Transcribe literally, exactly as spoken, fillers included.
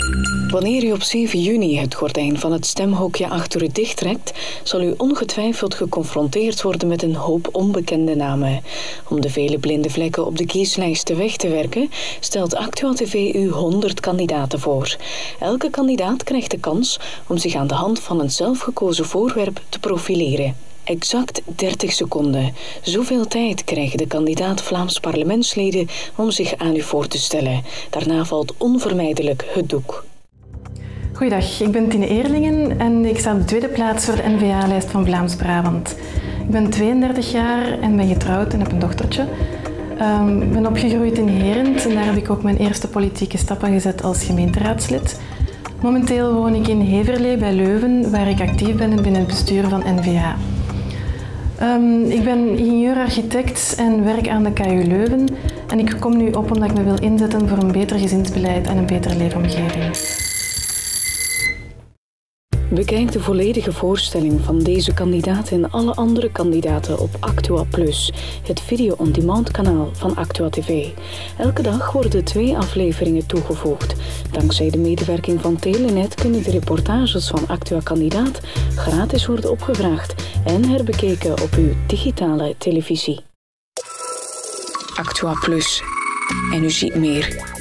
Wanneer u op zeven juni het gordijn van het stemhokje achter u dichttrekt, zal u ongetwijfeld geconfronteerd worden met een hoop onbekende namen. Om de vele blinde vlekken op de kieslijsten weg te werken, stelt Actua T V u honderd kandidaten voor. Elke kandidaat krijgt de kans om zich aan de hand van een zelfgekozen voorwerp te profileren. Exact dertig seconden. Zoveel tijd krijgen de kandidaat Vlaams parlementsleden om zich aan u voor te stellen. Daarna valt onvermijdelijk het doek. Goeiedag, ik ben Tine Eerlingen en ik sta op de tweede plaats voor de N V A-lijst van Vlaams-Brabant. Ik ben tweeëndertig jaar en ben getrouwd en heb een dochtertje. Um, ik ben opgegroeid in Herent en daar heb ik ook mijn eerste politieke stappen gezet als gemeenteraadslid. Momenteel woon ik in Heverlee bij Leuven, waar ik actief ben binnen het bestuur van N V A. Um, ik ben ingenieur-architect en werk aan de K U Leuven en ik kom nu op omdat ik me wil inzetten voor een beter gezinsbeleid en een betere leefomgeving. Bekijk de volledige voorstelling van deze kandidaat en alle andere kandidaten op Actua Plus, het video-on-demand kanaal van Actua T V. Elke dag worden twee afleveringen toegevoegd. Dankzij de medewerking van Telenet kunnen de reportages van Actua Kandidaat gratis worden opgevraagd en herbekeken op uw digitale televisie. Actua Plus. En u ziet meer.